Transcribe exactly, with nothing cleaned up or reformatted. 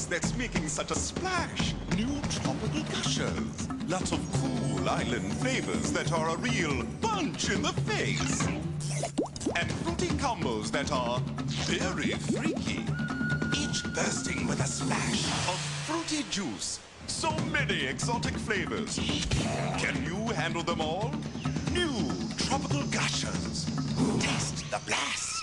juice that's making such a splash. New tropical gushers. Lots of cool island flavors that are a real punch in the face. And fruity combos that are very freaky. Each bursting with a splash of fruity juice. So many exotic flavors. Can you handle them all? New tropical gushers. Taste the blast.